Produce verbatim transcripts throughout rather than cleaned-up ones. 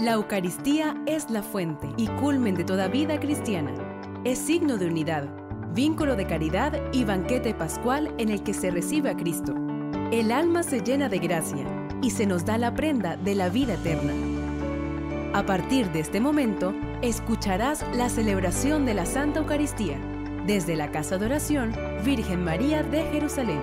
La Eucaristía es la fuente y culmen de toda vida cristiana. Es signo de unidad, vínculo de caridad y banquete pascual en el que se recibe a Cristo. El alma se llena de gracia y se nos da la prenda de la vida eterna. A partir de este momento, escucharás la celebración de la Santa Eucaristía desde la Casa de Oración Virgen María de Jerusalén.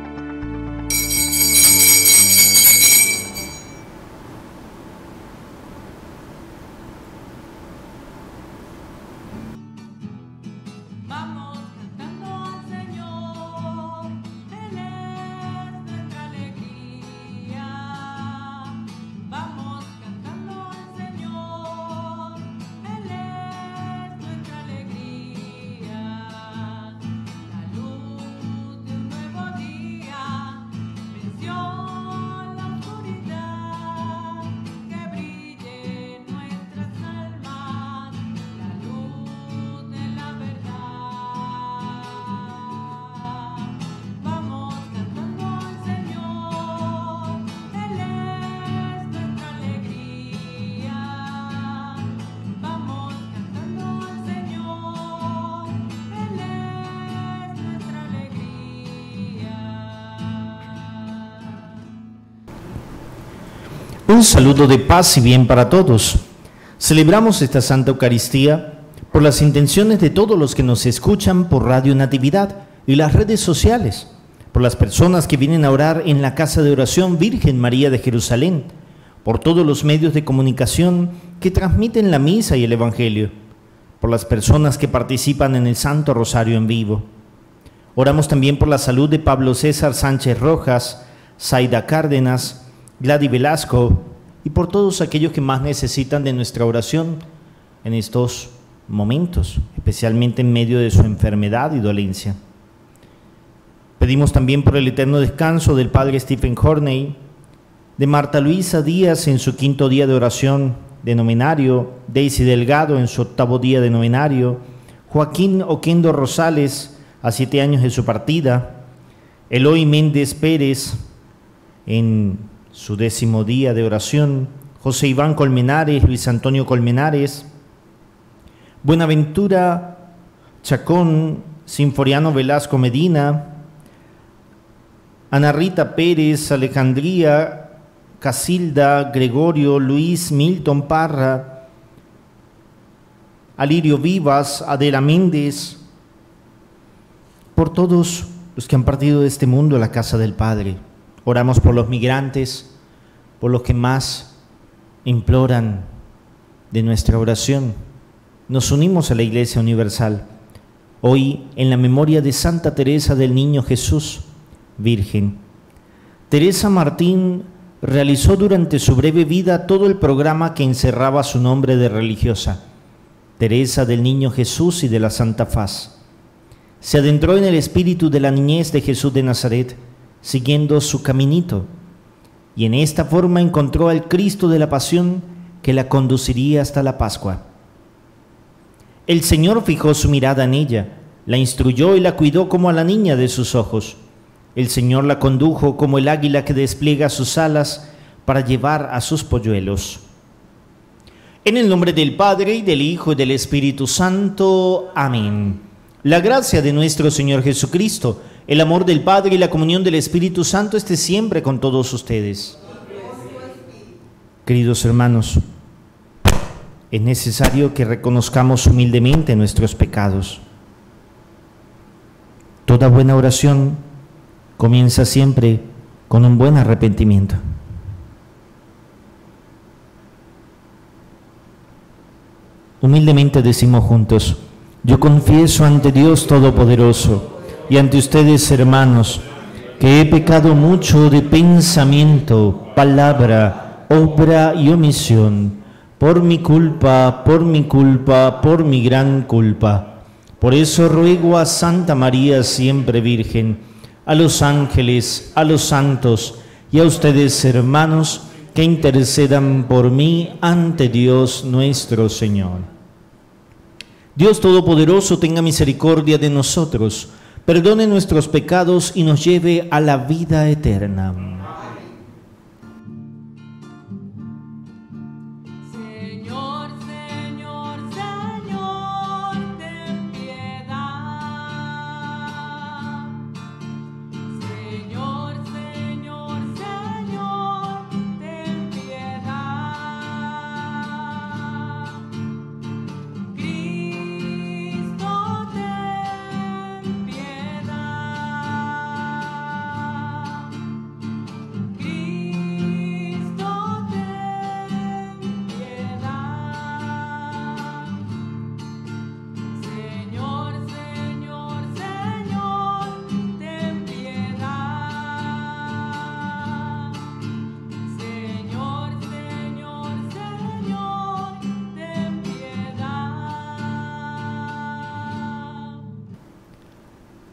Un saludo de paz y bien para todos. Celebramos esta Santa Eucaristía por las intenciones de todos los que nos escuchan por Radio Natividad y las redes sociales, por las personas que vienen a orar en la Casa de Oración Virgen María de Jerusalén, por todos los medios de comunicación que transmiten la misa y el Evangelio, por las personas que participan en el Santo Rosario en vivo. Oramos también por la salud de Pablo César Sánchez Rojas, Zaida Cárdenas, Gladys Velasco y por todos aquellos que más necesitan de nuestra oración en estos momentos, especialmente en medio de su enfermedad y dolencia. Pedimos también por el eterno descanso del Padre Stephen Horney, de Marta Luisa Díaz en su quinto día de oración de novenario, Daisy Delgado en su octavo día de novenario, Joaquín Oquendo Rosales a siete años de su partida, Eloy Méndez Pérez en su décimo día de oración, José Iván Colmenares, Luis Antonio Colmenares, Buenaventura Chacón, Sinforiano Velasco Medina, Ana Rita Pérez, Alejandría Casilda, Gregorio, Luis Milton Parra, Alirio Vivas, Adela Méndez, por todos los que han partido de este mundo a la casa del Padre. Oramos por los migrantes, por los que más imploran de nuestra oración. Nos unimos a la Iglesia Universal, hoy en la memoria de Santa Teresa del Niño Jesús, Virgen. Teresa Martín realizó durante su breve vida todo el programa que encerraba su nombre de religiosa, Teresa del Niño Jesús y de la Santa Faz. Se adentró en el espíritu de la niñez de Jesús de Nazaret, siguiendo su caminito, y en esta forma encontró al Cristo de la Pasión que la conduciría hasta la Pascua. El Señor fijó su mirada en ella, la instruyó y la cuidó como a la niña de sus ojos. El Señor la condujo como el águila que despliega sus alas para llevar a sus polluelos. En el nombre del Padre, y del Hijo, y del Espíritu Santo. Amén. La gracia de nuestro Señor Jesucristo, el amor del Padre y la comunión del Espíritu Santo esté siempre con todos ustedes. Queridos hermanos, es necesario que reconozcamos humildemente nuestros pecados. Toda buena oración comienza siempre con un buen arrepentimiento. Humildemente decimos juntos: yo confieso ante Dios Todopoderoso y ante ustedes, hermanos, que he pecado mucho de pensamiento, palabra, obra y omisión, por mi culpa, por mi culpa, por mi gran culpa. Por eso ruego a Santa María, siempre Virgen, a los ángeles, a los santos y a ustedes, hermanos, que intercedan por mí ante Dios nuestro Señor. Dios Todopoderoso tenga misericordia de nosotros, perdone nuestros pecados y nos lleve a la vida eterna.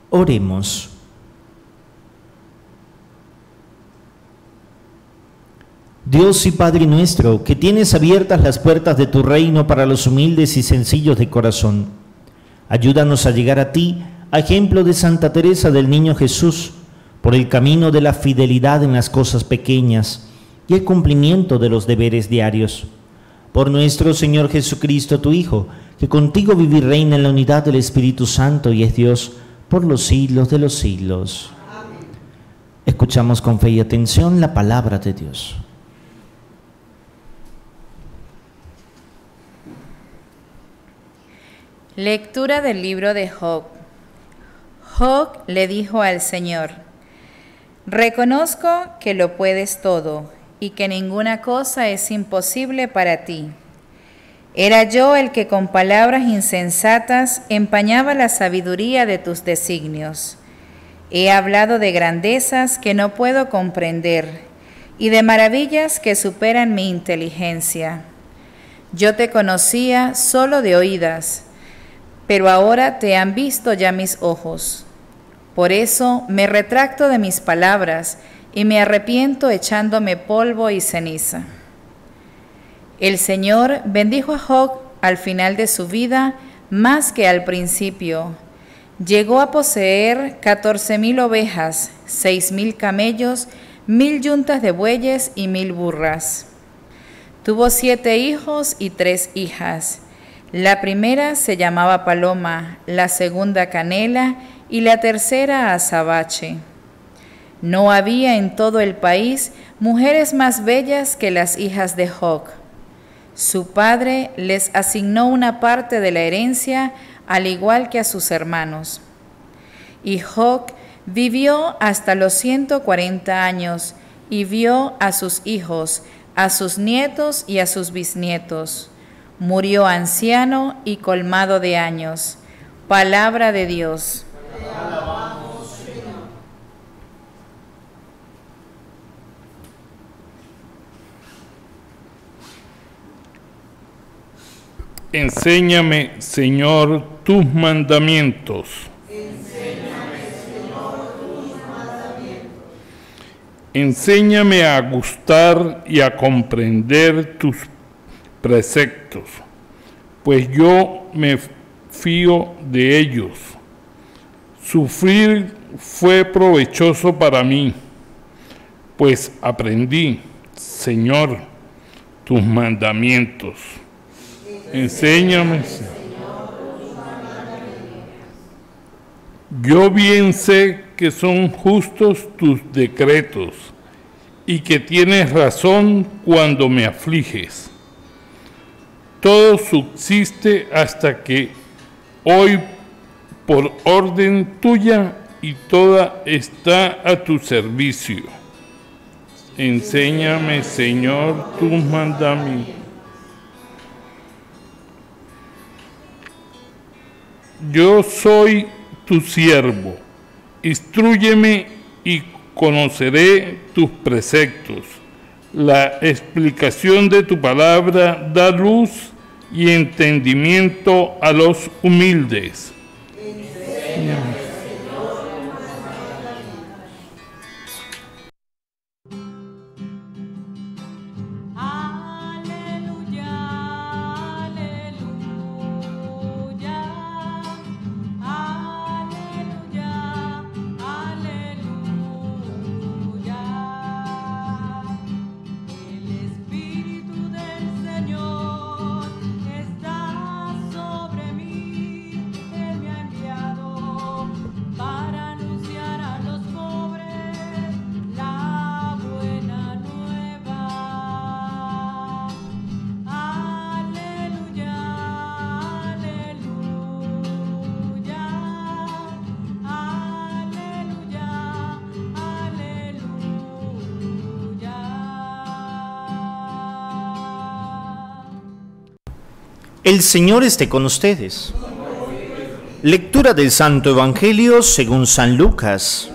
Oremos. Dios y Padre nuestro, que tienes abiertas las puertas de tu reino para los humildes y sencillos de corazón, ayúdanos a llegar a ti, a ejemplo de Santa Teresa del Niño Jesús, por el camino de la fidelidad en las cosas pequeñas y el cumplimiento de los deberes diarios. Por nuestro Señor Jesucristo, tu Hijo, que contigo vive y reina en la unidad del Espíritu Santo y es Dios por los siglos de los siglos. Amén. Escuchamos con fe y atención la palabra de Dios. Lectura del libro de Job. Job le dijo al Señor: reconozco que lo puedes todo y que ninguna cosa es imposible para ti. Era yo el que con palabras insensatas empañaba la sabiduría de tus designios. He hablado de grandezas que no puedo comprender y de maravillas que superan mi inteligencia. Yo te conocía solo de oídas, pero ahora te han visto ya mis ojos. Por eso me retracto de mis palabras y me arrepiento echándome polvo y ceniza. El Señor bendijo a Job al final de su vida más que al principio. Llegó a poseer catorce mil ovejas, seis mil camellos, mil yuntas de bueyes y mil burras. Tuvo siete hijos y tres hijas. La primera se llamaba Paloma, la segunda Canela y la tercera Azabache. No había en todo el país mujeres más bellas que las hijas de Job. Su padre les asignó una parte de la herencia, al igual que a sus hermanos. Y Job vivió hasta los ciento cuarenta años y vio a sus hijos, a sus nietos y a sus bisnietos. Murió anciano y colmado de años. Palabra de Dios. Te alabamos, Señor. Enséñame, Señor, tus mandamientos. Enséñame, Señor, tus mandamientos. Enséñame a gustar y a comprender tus preceptos, pues yo me fío de ellos. Sufrir fue provechoso para mí, pues aprendí, Señor, tus mandamientos. Enséñame, Señor. Yo bien sé que son justos tus decretos y que tienes razón cuando me afliges. Todo subsiste hasta que hoy por orden tuya y toda está a tu servicio. Enséñame, Señor, tus mandamientos. Yo soy tu siervo, instrúyeme y conoceré tus preceptos. La explicación de tu palabra da luz y entendimiento a los humildes. Enséñame. El Señor esté con ustedes. Lectura del Santo Evangelio según San Lucas.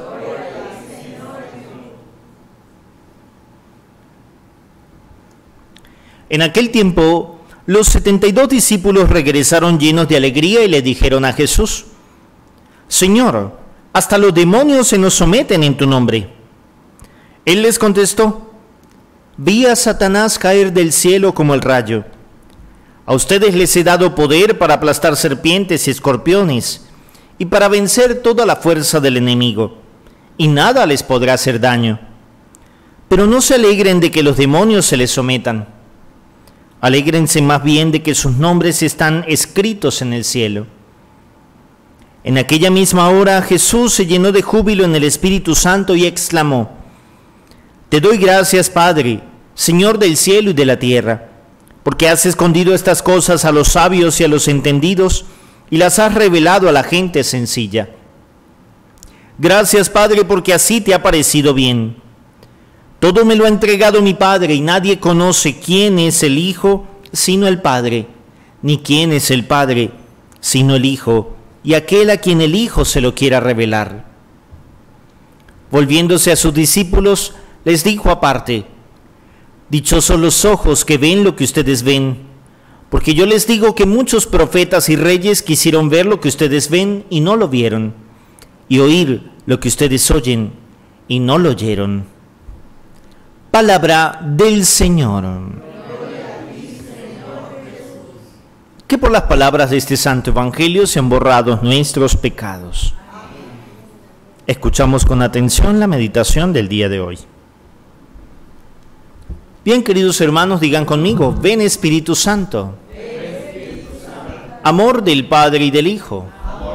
En aquel tiempo, los setenta y dos discípulos regresaron llenos de alegría y le dijeron a Jesús: Señor, hasta los demonios se nos someten en tu nombre. Él les contestó: vi a Satanás caer del cielo como el rayo. A ustedes les he dado poder para aplastar serpientes y escorpiones y para vencer toda la fuerza del enemigo, y nada les podrá hacer daño. Pero no se alegren de que los demonios se les sometan. Alégrense más bien de que sus nombres están escritos en el cielo. En aquella misma hora Jesús se llenó de júbilo en el Espíritu Santo y exclamó: te doy gracias, Padre, Señor del cielo y de la tierra, porque has escondido estas cosas a los sabios y a los entendidos y las has revelado a la gente sencilla. Gracias, Padre, porque así te ha parecido bien. Todo me lo ha entregado mi Padre, y nadie conoce quién es el Hijo sino el Padre, ni quién es el Padre sino el Hijo, y aquel a quien el Hijo se lo quiera revelar. Volviéndose a sus discípulos, les dijo aparte: dichosos los ojos que ven lo que ustedes ven, porque yo les digo que muchos profetas y reyes quisieron ver lo que ustedes ven y no lo vieron, y oír lo que ustedes oyen y no lo oyeron. Palabra del Señor. Que por las palabras de este santo evangelio sean borrados nuestros pecados. Escuchamos con atención la meditación del día de hoy. Bien, queridos hermanos, digan conmigo: ven Espíritu Santo. Amor del Padre y del Hijo.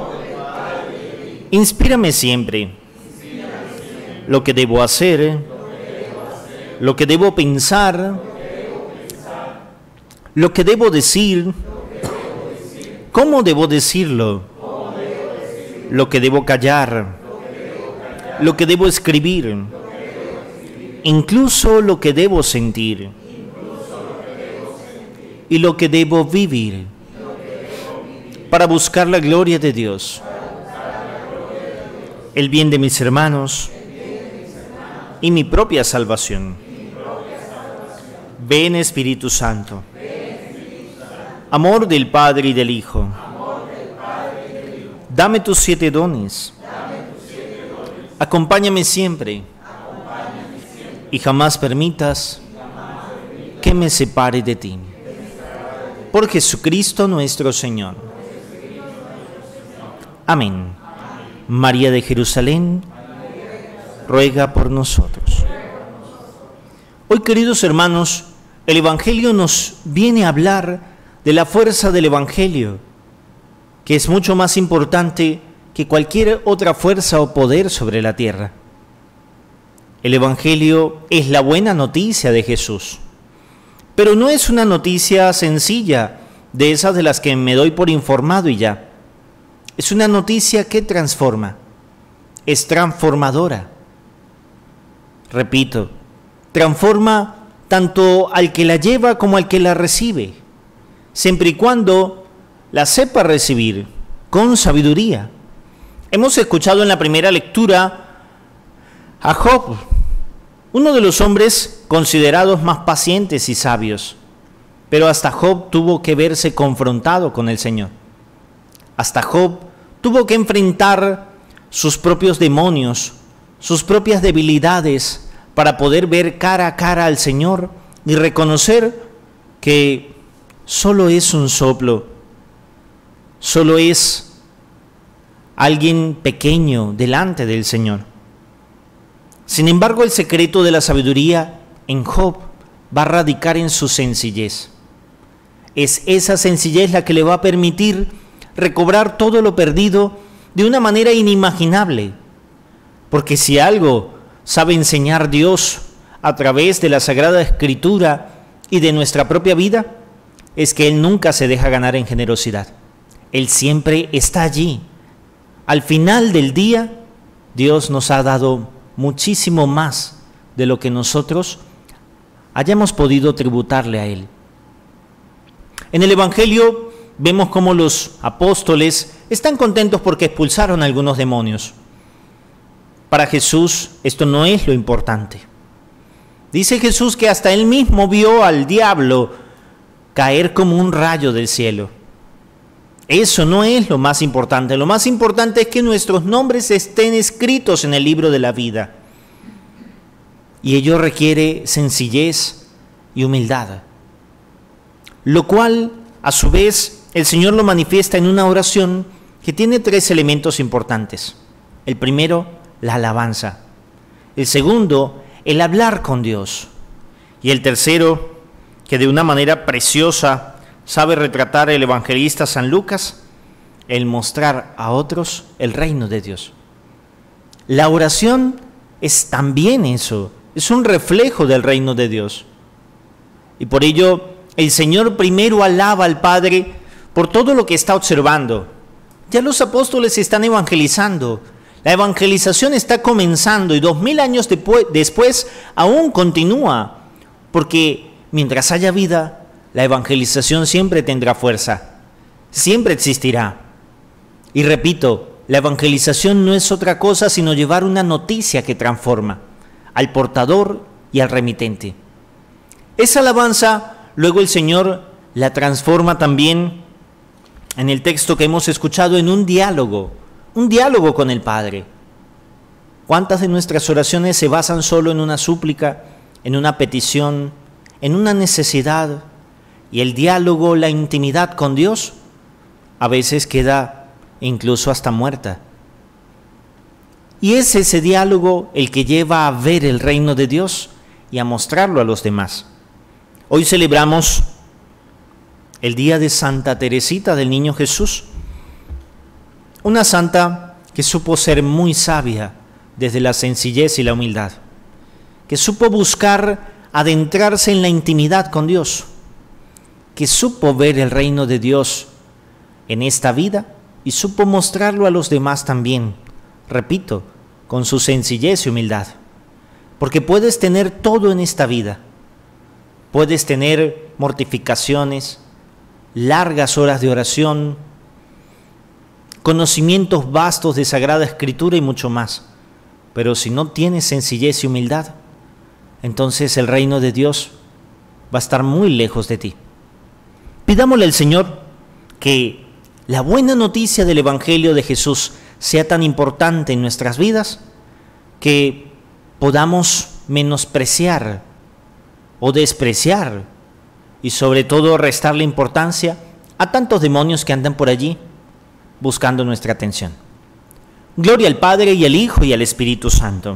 Inspírame siempre lo que debo hacer, lo que debo pensar, lo que debo decir, cómo debo decirlo, lo que debo callar, lo que debo escribir, incluso lo que debo sentir y lo que debo vivir para buscar la gloria de Dios, el bien de mis hermanos y mi propia salvación. Ven Espíritu Santo. Amor del Padre y del Hijo. Dame tus siete dones. Acompáñame siempre. Y jamás permitas que me separe de ti. Por Jesucristo nuestro Señor. Amén. María de Jerusalén, ruega por nosotros. Hoy, queridos hermanos, el Evangelio nos viene a hablar de la fuerza del Evangelio, que es mucho más importante que cualquier otra fuerza o poder sobre la tierra. El Evangelio es la buena noticia de Jesús, pero no es una noticia sencilla, de esas de las que me doy por informado y ya. Es una noticia que transforma, es transformadora. Repito, transforma tanto al que la lleva como al que la recibe, siempre y cuando la sepa recibir con sabiduría. Hemos escuchado en la primera lectura a Job, uno de los hombres considerados más pacientes y sabios, pero hasta Job tuvo que verse confrontado con el Señor. Hasta Job tuvo que enfrentar sus propios demonios, sus propias debilidades, para poder ver cara a cara al Señor y reconocer que solo es un soplo, solo es alguien pequeño delante del Señor. Sin embargo, el secreto de la sabiduría en Job va a radicar en su sencillez. Es esa sencillez la que le va a permitir recobrar todo lo perdido de una manera inimaginable, porque si algo sabe enseñar Dios a través de la Sagrada Escritura y de nuestra propia vida, es que Él nunca se deja ganar en generosidad. Él siempre está allí. Al final del día, Dios nos ha dado muchísimo más de lo que nosotros hayamos podido tributarle a Él. En el Evangelio vemos cómo los apóstoles están contentos porque expulsaron a algunos demonios. Para Jesús esto no es lo importante. Dice Jesús que hasta Él mismo vio al diablo caer como un rayo del cielo. Eso no es lo más importante. Lo más importante es que nuestros nombres estén escritos en el libro de la vida. Y ello requiere sencillez y humildad. Lo cual, a su vez, el Señor lo manifiesta en una oración que tiene tres elementos importantes. El primero, la alabanza. El segundo, el hablar con Dios. Y el tercero, que de una manera preciosa sabe retratar el evangelista San Lucas, el mostrar a otros el reino de Dios. La oración es también eso, es un reflejo del reino de Dios. Y por ello, el Señor primero alaba al Padre por todo lo que está observando. Ya los apóstoles están evangelizando. La evangelización está comenzando y dos mil años después, después aún continúa. Porque mientras haya vida, la evangelización siempre tendrá fuerza. Siempre existirá. Y repito, la evangelización no es otra cosa sino llevar una noticia que transforma al portador y al remitente. Esa alabanza, luego el Señor la transforma también en el texto que hemos escuchado en un diálogo, un diálogo con el Padre. ¿Cuántas de nuestras oraciones se basan solo en una súplica, en una petición, en una necesidad? Y el diálogo, la intimidad con Dios, a veces queda incluso hasta muerta. Y es ese diálogo el que lleva a ver el reino de Dios y a mostrarlo a los demás. Hoy celebramos el día de Santa Teresita del Niño Jesús, una santa que supo ser muy sabia desde la sencillez y la humildad, que supo buscar adentrarse en la intimidad con Dios, que supo ver el reino de Dios en esta vida y supo mostrarlo a los demás también, repito, con su sencillez y humildad. Porque puedes tener todo en esta vida, puedes tener mortificaciones, largas horas de oración, conocimientos vastos de Sagrada Escritura y mucho más. Pero si no tienes sencillez y humildad, entonces el reino de Dios va a estar muy lejos de ti. Pidámosle al Señor que la buena noticia del Evangelio de Jesús sea tan importante en nuestras vidas que podamos menospreciar o despreciar y sobre todo restarle importancia a tantos demonios que andan por allí buscando nuestra atención. Gloria al Padre y al Hijo y al Espíritu Santo.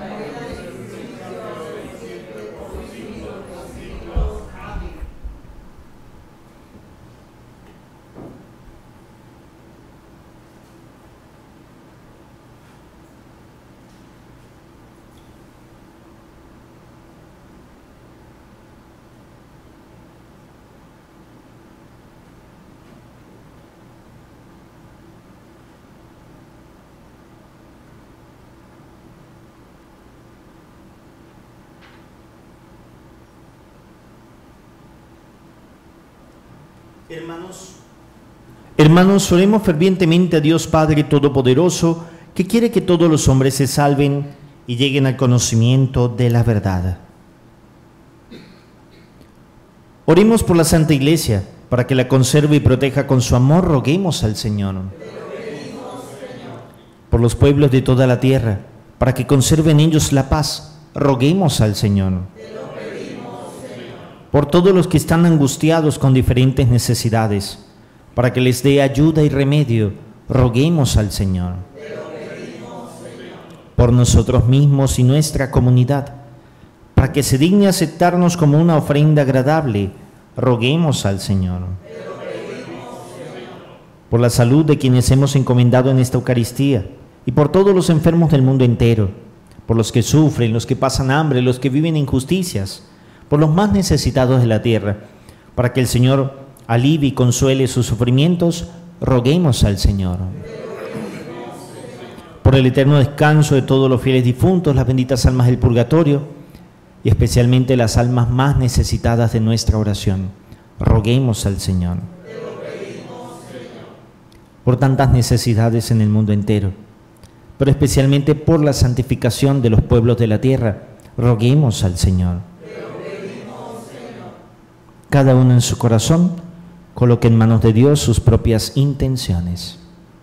Hermanos, hermanos, oremos fervientemente a Dios Padre Todopoderoso, que quiere que todos los hombres se salven y lleguen al conocimiento de la verdad. Oremos por la Santa Iglesia, para que la conserve y proteja con su amor, roguemos al Señor. Por los pueblos de toda la tierra, para que conserve en ellos la paz, roguemos al Señor. Por todos los que están angustiados con diferentes necesidades, para que les dé ayuda y remedio, roguemos al Señor. Te lo pedimos, Señor. Por nosotros mismos y nuestra comunidad, para que se digne aceptarnos como una ofrenda agradable, roguemos al Señor. Te lo pedimos, Señor. Por la salud de quienes hemos encomendado en esta Eucaristía, y por todos los enfermos del mundo entero, por los que sufren, los que pasan hambre, los que viven injusticias, por los más necesitados de la tierra, para que el Señor alivie y consuele sus sufrimientos, roguemos al Señor. Por el eterno descanso de todos los fieles difuntos, las benditas almas del purgatorio, y especialmente las almas más necesitadas de nuestra oración, roguemos al Señor. Por tantas necesidades en el mundo entero, pero especialmente por la santificación de los pueblos de la tierra, roguemos al Señor. Cada uno en su corazón, coloque en manos de Dios sus propias intenciones.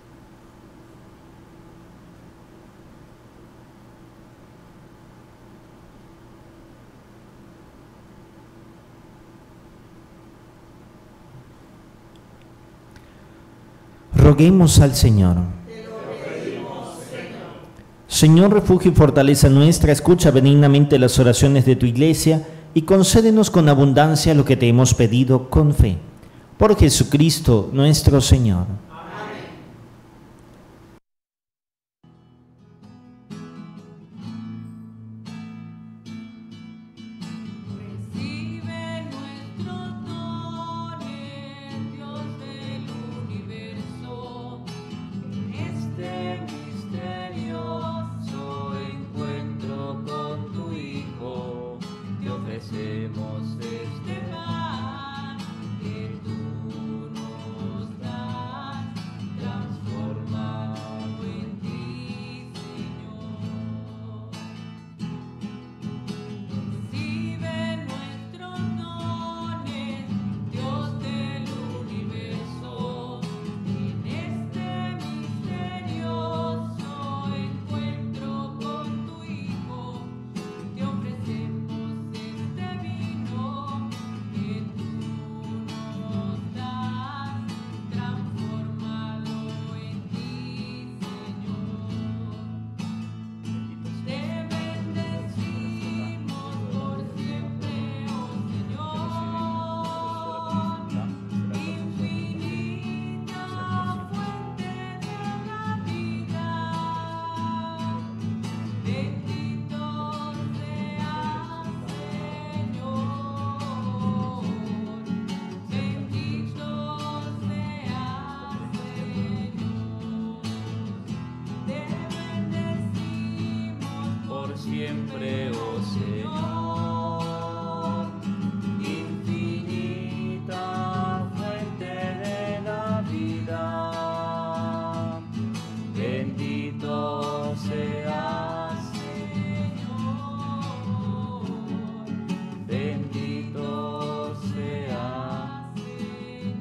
Roguemos al Señor. Señor, refugio y fortaleza nuestra, escucha benignamente las oraciones de tu Iglesia y concédenos con abundancia lo que te hemos pedido con fe. Por Jesucristo nuestro Señor. Siempre, oh Señor, infinita fuente de la vida, bendito seas, Señor, bendito seas, Señor.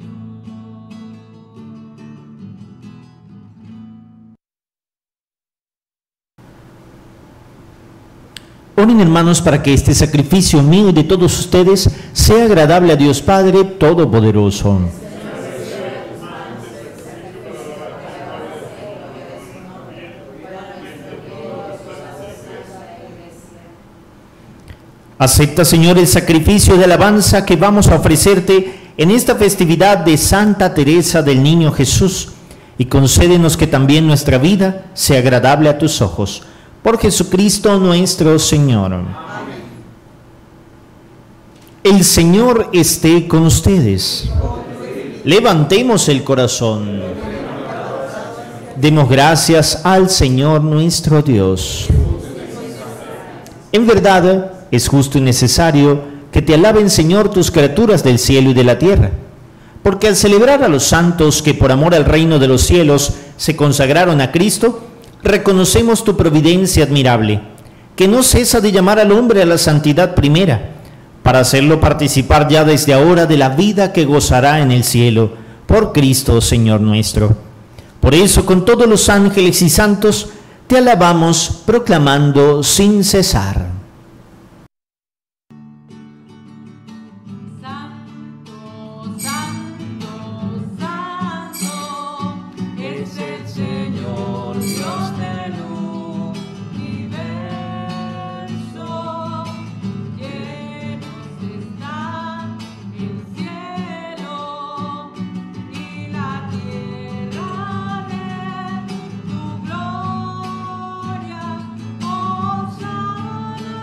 Oren, hermanos, para que este sacrificio mío y de todos ustedes sea agradable a Dios Padre Todopoderoso. Acepta, Señor, el sacrificio de alabanza que vamos a ofrecerte en esta festividad de Santa Teresa del Niño Jesús y concédenos que también nuestra vida sea agradable a tus ojos. Por Jesucristo nuestro Señor. Amén. El Señor esté con ustedes. Levantemos el corazón. Demos gracias al Señor nuestro Dios. En verdad, es justo y necesario que te alaben, Señor, tus criaturas del cielo y de la tierra, porque al celebrar a los santos que por amor al reino de los cielos se consagraron a Cristo, reconocemos tu providencia admirable, que no cesa de llamar al hombre a la santidad primera, para hacerlo participar ya desde ahora de la vida que gozará en el cielo, por Cristo Señor nuestro. Por eso, con todos los ángeles y santos, te alabamos, proclamando sin cesar. Gloria, oh,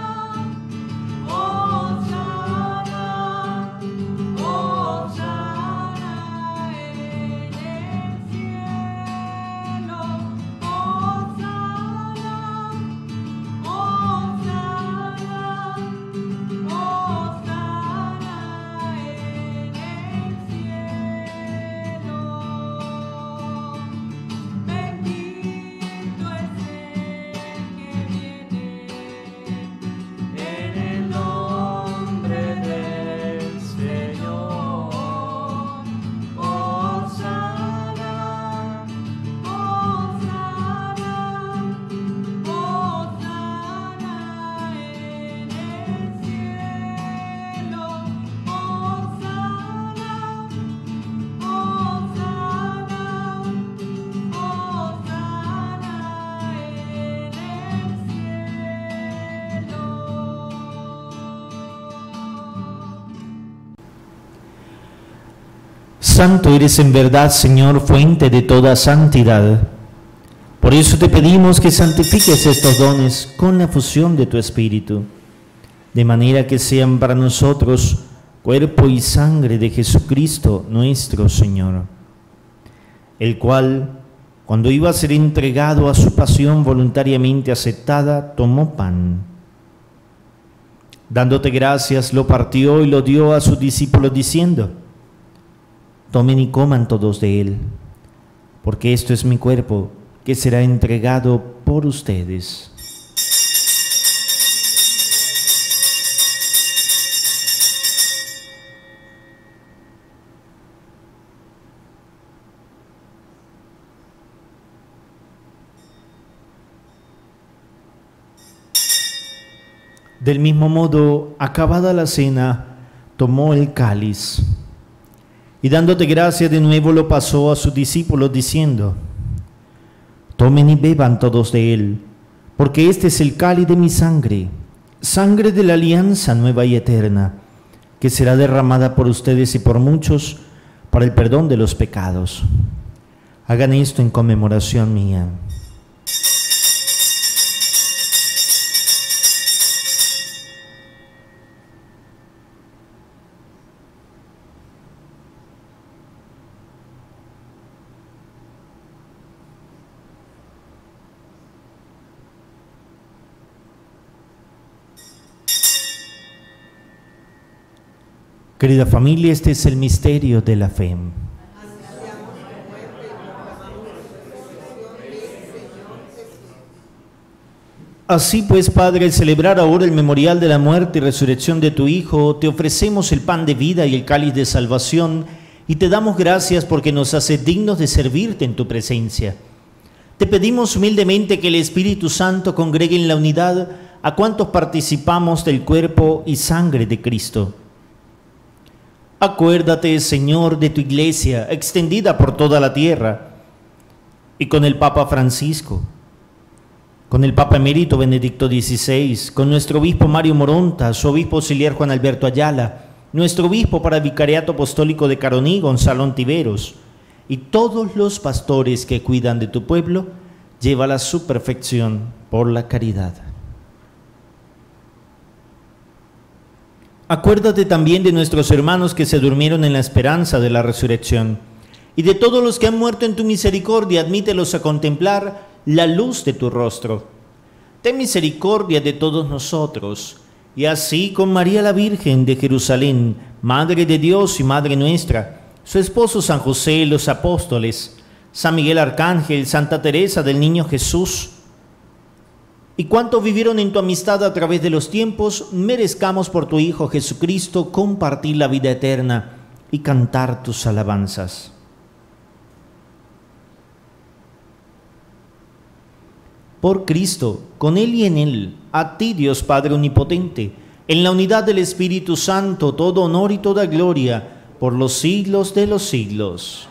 Santo eres en verdad, Señor, fuente de toda santidad. Por eso te pedimos que santifiques estos dones con la fusión de tu Espíritu, de manera que sean para nosotros cuerpo y sangre de Jesucristo nuestro Señor, el cual, cuando iba a ser entregado a su pasión voluntariamente aceptada, tomó pan. Dándote gracias, lo partió y lo dio a sus discípulos diciendo: tomen y coman todos de él, porque esto es mi cuerpo, que será entregado por ustedes. Del mismo modo, acabada la cena, tomó el cáliz y dándote gracias de nuevo lo pasó a sus discípulos diciendo: tomen y beban todos de él, porque este es el cáliz de mi sangre, sangre de la alianza nueva y eterna, que será derramada por ustedes y por muchos para el perdón de los pecados. Hagan esto en conmemoración mía. Querida familia, este es el misterio de la fe. Así pues, Padre, al celebrar ahora el memorial de la muerte y resurrección de tu Hijo, te ofrecemos el pan de vida y el cáliz de salvación, y te damos gracias porque nos haces dignos de servirte en tu presencia. Te pedimos humildemente que el Espíritu Santo congregue en la unidad a cuantos participamos del cuerpo y sangre de Cristo. Acuérdate, Señor, de tu iglesia extendida por toda la tierra, y con el Papa Francisco, con el Papa Emérito Benedicto dieciséis, con nuestro obispo Mario Moronta, su obispo auxiliar Juan Alberto Ayala, nuestro obispo para el Vicariato Apostólico de Caroní, Gonzalo Ontiveros, y todos los pastores que cuidan de tu pueblo, llévala a su perfección por la caridad. Acuérdate también de nuestros hermanos que se durmieron en la esperanza de la resurrección, y de todos los que han muerto en tu misericordia, admítelos a contemplar la luz de tu rostro. Ten misericordia de todos nosotros, y así con María la Virgen de Jerusalén, Madre de Dios y Madre nuestra, su esposo San José, los apóstoles, San Miguel Arcángel, Santa Teresa del Niño Jesús, y cuantos vivieron en tu amistad a través de los tiempos, merezcamos por tu Hijo Jesucristo compartir la vida eterna y cantar tus alabanzas. Por Cristo, con Él y en Él, a ti Dios Padre Omnipotente, en la unidad del Espíritu Santo, todo honor y toda gloria, por los siglos de los siglos.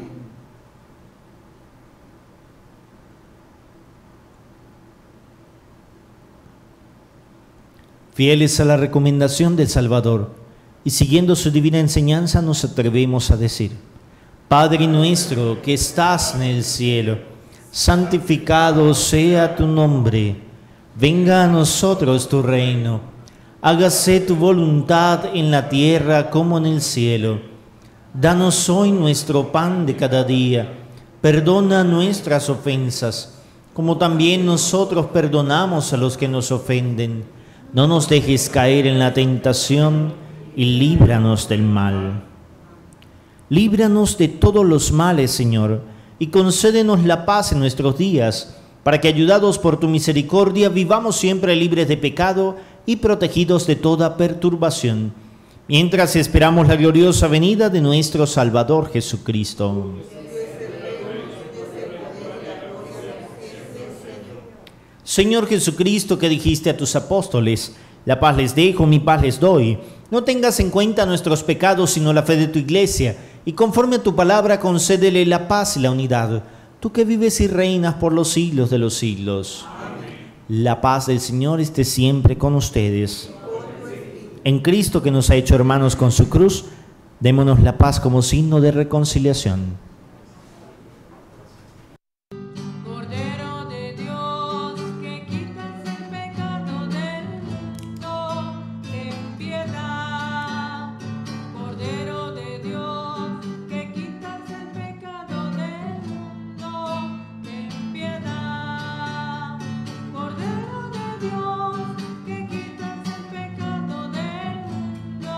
Fieles a la recomendación del Salvador y siguiendo su divina enseñanza, nos atrevemos a decir: Padre nuestro que estás en el cielo, santificado sea tu nombre, venga a nosotros tu reino, hágase tu voluntad en la tierra como en el cielo. Danos hoy nuestro pan de cada día, perdona nuestras ofensas, como también nosotros perdonamos a los que nos ofenden. No nos dejes caer en la tentación y líbranos del mal. Líbranos de todos los males, Señor, y concédenos la paz en nuestros días, para que, ayudados por tu misericordia, vivamos siempre libres de pecado y protegidos de toda perturbación, mientras esperamos la gloriosa venida de nuestro Salvador Jesucristo. Señor Jesucristo, que dijiste a tus apóstoles: la paz les dejo, mi paz les doy, no tengas en cuenta nuestros pecados, sino la fe de tu iglesia, y conforme a tu palabra concédele la paz y la unidad, tú que vives y reinas por los siglos de los siglos. Amén. La paz del Señor esté siempre con ustedes. En Cristo, que nos ha hecho hermanos con su cruz, Démonos la paz como signo de reconciliación. Cordero de Dios, que quitas el pecado del mundo, ten piedad. Cordero de Dios, que quitas el pecado del mundo, ten piedad. Cordero de Dios, que quitas el pecado del mundo,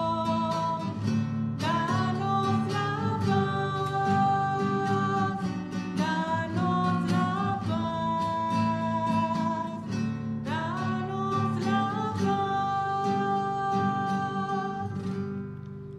danos la paz, danos la paz, danos la paz.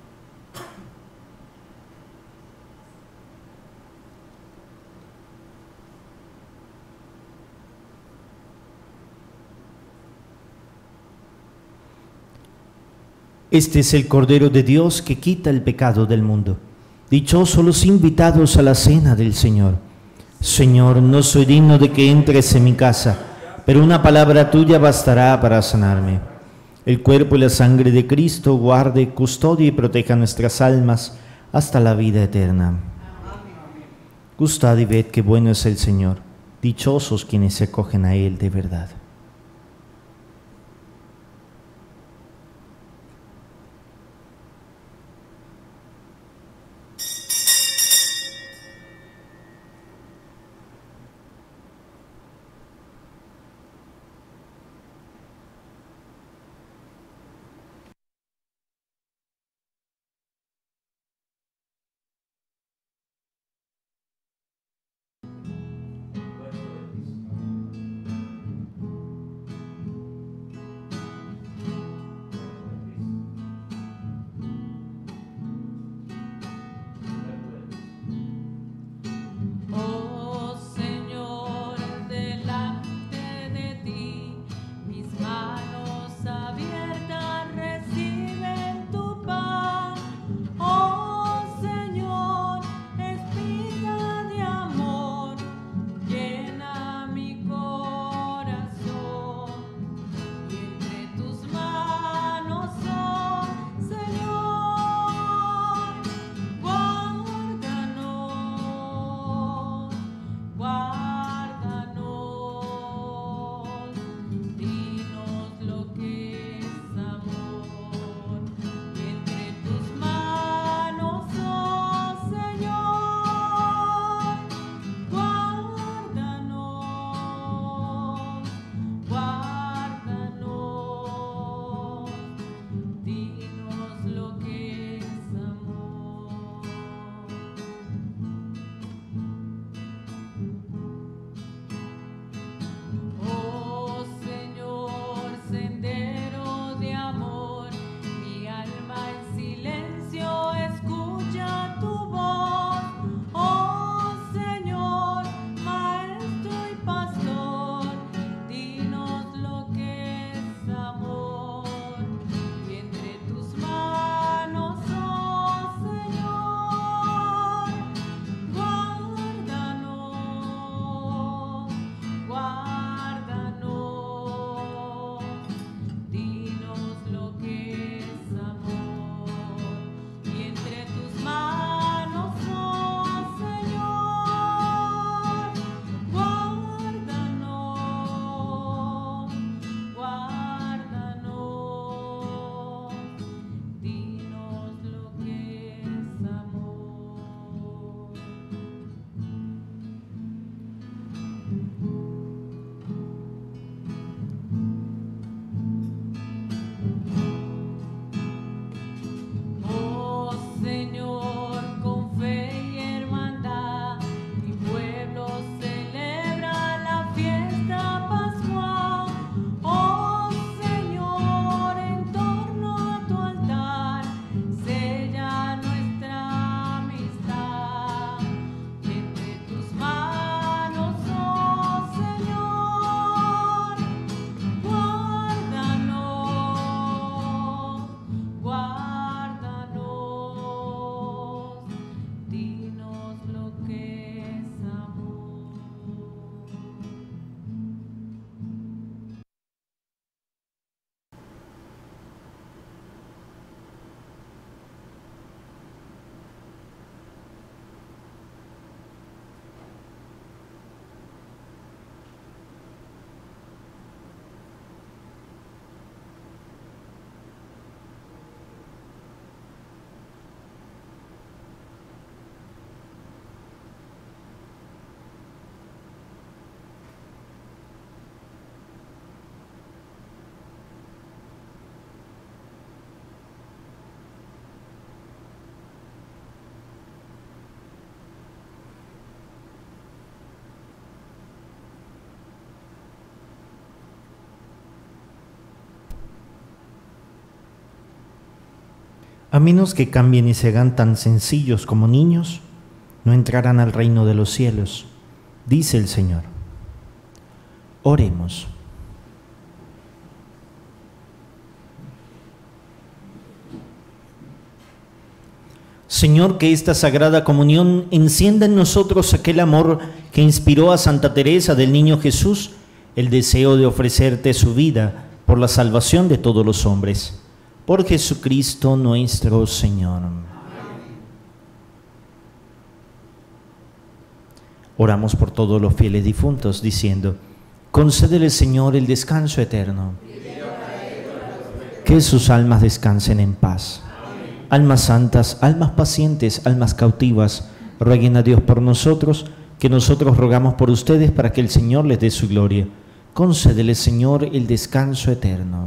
Este es el Cordero de Dios que quita el pecado del mundo. Dichosos los invitados a la cena del Señor. Señor, no soy digno de que entres en mi casa, pero una palabra tuya bastará para sanarme. El cuerpo y la sangre de Cristo guarde, custodie y proteja nuestras almas hasta la vida eterna. Gustad y ved qué bueno es el Señor. Dichosos quienes se acogen a Él de verdad. A menos que cambien y se hagan tan sencillos como niños, no entrarán al reino de los cielos, dice el Señor. Oremos. Señor, que esta sagrada comunión encienda en nosotros aquel amor que inspiró a Santa Teresa del Niño Jesús, el deseo de ofrecerte su vida por la salvación de todos los hombres. Por Jesucristo nuestro Señor. Oramos por todos los fieles difuntos, diciendo: concédele, Señor, el descanso eterno. Que sus almas descansen en paz. Almas santas, almas pacientes, almas cautivas, rueguen a Dios por nosotros, que nosotros rogamos por ustedes para que el Señor les dé su gloria. Concédele, Señor, el descanso eterno.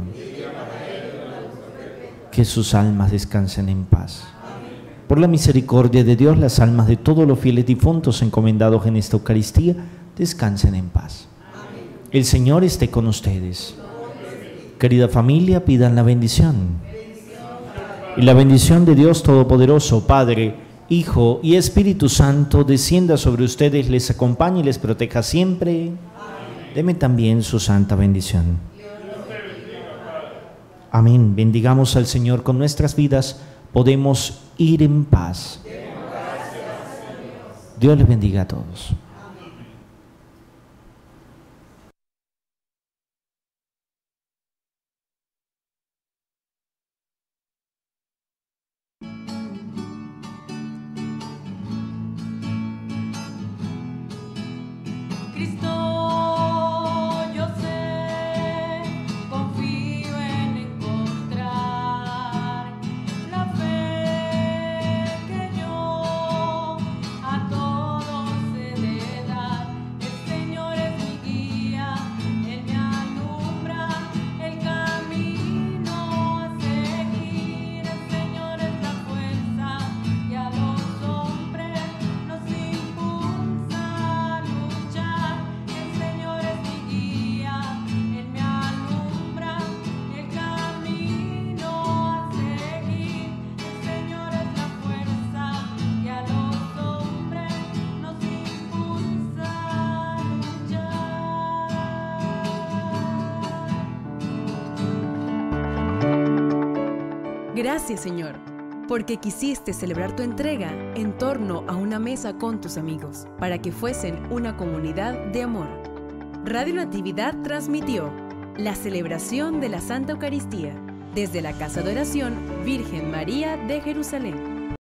Que sus almas descansen en paz. Por la misericordia de Dios, las almas de todos los fieles difuntos encomendados en esta Eucaristía descansen en paz. El Señor esté con ustedes. Querida familia, pidan la bendición. Y la bendición de Dios Todopoderoso, Padre, Hijo y Espíritu Santo, descienda sobre ustedes, les acompañe y les proteja siempre. Deme también su santa bendición. Amén. Bendigamos al Señor con nuestras vidas. Podemos ir en paz. Dios les bendiga a todos. Cristo, yo sé, confío en encontrar la fe que yo a todos he de dar. El Señor es mi guía, Él me alumbra el camino a seguir. El Señor es la fuerza y a los hombres nos impulsa a luchar. El Señor es mi guía, Él me alumbra el camino a seguir. El Señor es la fuerza y a los hombres nos impulsa a luchar. Gracias, Señor, porque quisiste celebrar tu entrega en torno a una mesa con tus amigos, para que fuesen una comunidad de amor. Radio Natividad transmitió la celebración de la Santa Eucaristía desde la Casa de Oración Virgen María de Jerusalén.